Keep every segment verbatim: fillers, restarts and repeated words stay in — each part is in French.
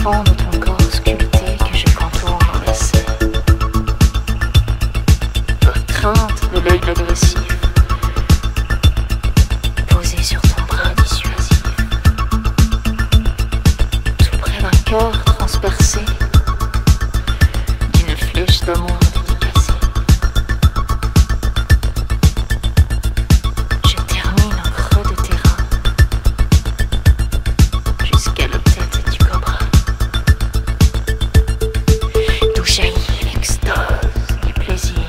pan de ton corps sculpté que je contourne en lacet. Par crainte de l'œil agressif posé sur ton bras dissuasif, tout près d'un cœur transpercé d'une flèche d'amour dédicacée. Je termine au creux de tes reins jusqu'à l'octette du cobra, d'où jaillit l'extase du plaisir,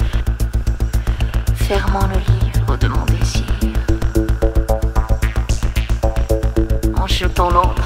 fermant le livre de mon désir, en jetant l'encre